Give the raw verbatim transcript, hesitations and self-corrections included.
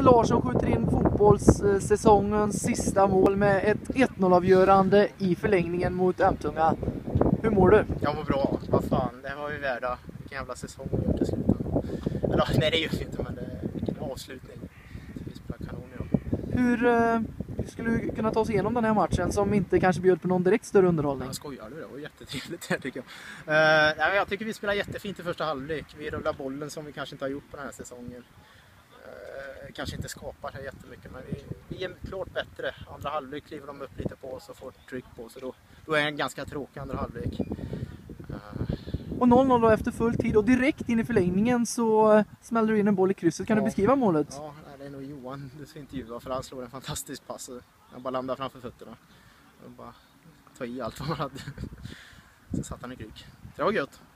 Larsson skjuter in fotbollssäsongens sista mål med ett ett noll-avgörande i förlängningen mot Emtunga. Hur mår du? Jag mår bra. Vad fan, det var ju värda. Vilken jävla säsong vi gjort i slutet. Eller nej, det gör vi inte, men det, vilken avslutning. Vi spelar kanon idag. Hur eh, skulle du kunna ta oss igenom den här matchen som inte kanske bjöd på någon direkt större underhållning? Jag skojar du, det var jättetrevligt här tycker jag. Uh, nej, jag tycker vi spelar jättefint i första halvlek. Vi rullar bollen som vi kanske inte har gjort på den här säsongen. Uh, kanske inte skapar så jättemycket, men vi, vi är klart bättre. Andra halvlek kliver de upp lite på oss och får tryck på oss. Då, då är det en ganska tråkig andra halvlek. Uh, Och noll noll då efter full tid och direkt in i förlängningen så smäller du in en boll i krysset. Kan ja, du beskriva målet? Ja, det är nog Johan du ska intervjua för han slår en fantastisk pass. Han bara landar framför fötterna. Och bara ta i allt vad man hade. Så satt han i kryck. Det var gött.